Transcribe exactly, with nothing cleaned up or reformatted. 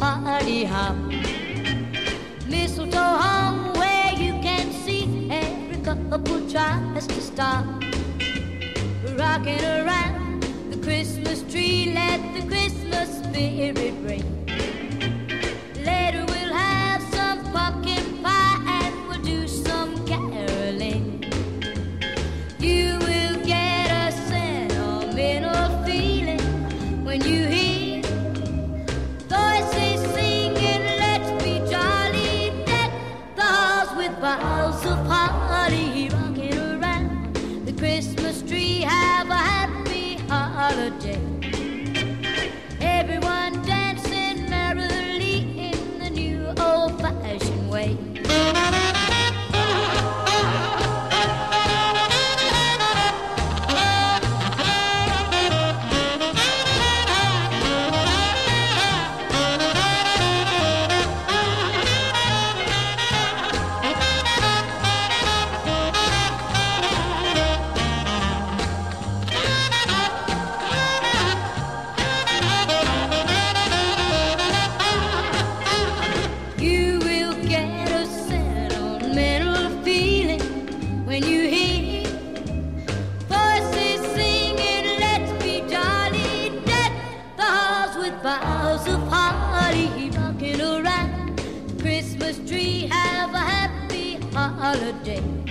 party hop. Mistletoe hung where you can see every couple tries to stop. Rocking around the Christmas tree, let the Christmas spirit ring. Later we'll have some pumpkin pie and we'll do some caroling. You will get a sentimental feeling when you hear voices singing, let's be jolly, deck the halls with boughs of holly. Rocking around the Christmas tree, have a happy holiday. Everyone dancing merrily in the new old-fashioned way. When you hear voices singing, let's be jolly, deck the halls with boughs of holly. Rocking around the Christmas tree, have a happy holiday.